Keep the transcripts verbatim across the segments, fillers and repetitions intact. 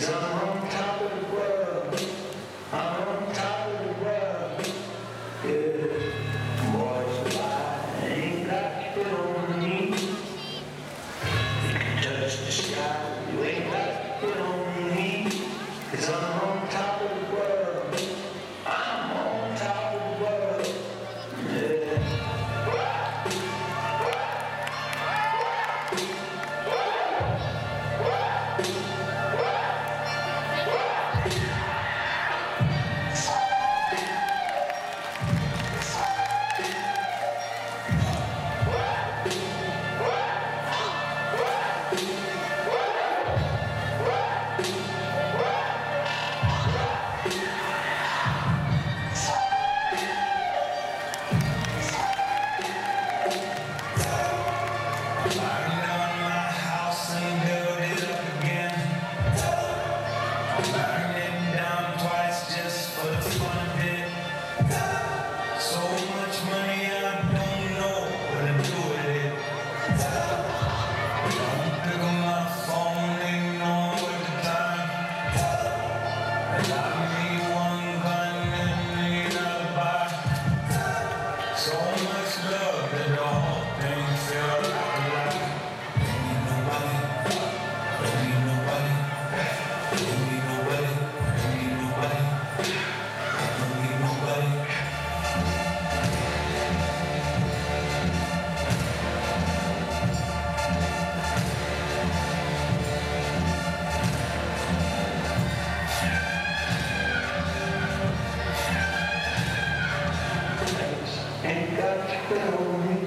'cause I'm on top of the world. I'm on top of the world. Yeah, boys, I ain't got to on me. You can touch the sky, you ain't got to on me. 'Cause I'm on top of the world. I'm on top of the world. Yeah. Ain't got to quit on me.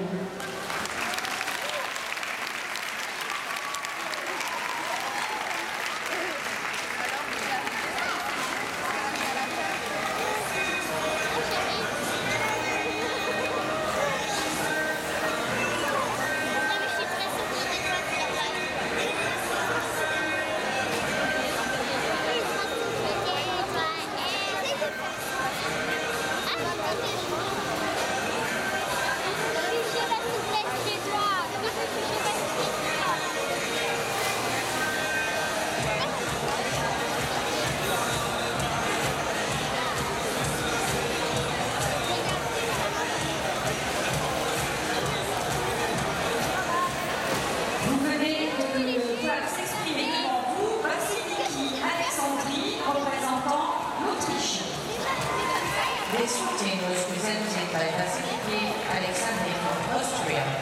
This shooting was presented by Vasiliki Alexandri from Austria.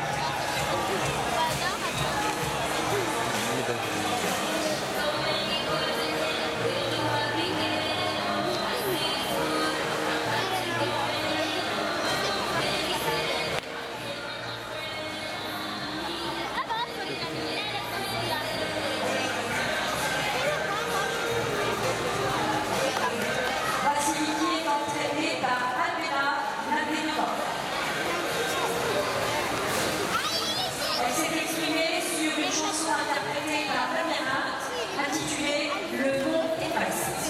Intitulé Le Mont Everest.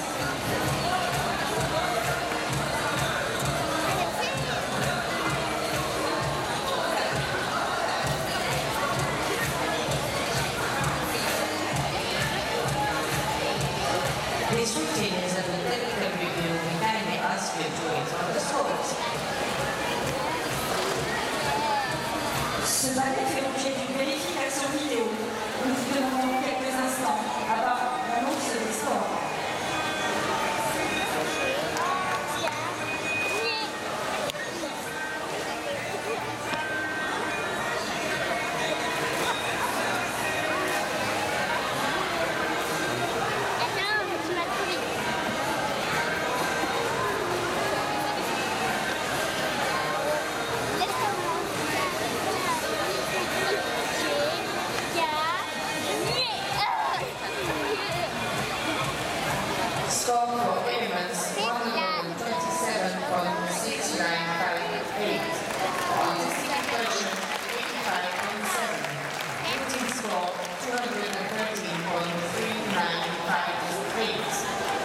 The shooting is at the technical review. We kindly ask you to enjoy the stories. Ce ballet fait l'objet d'une vérification vidéo. Nous vous demandons quelques instants à part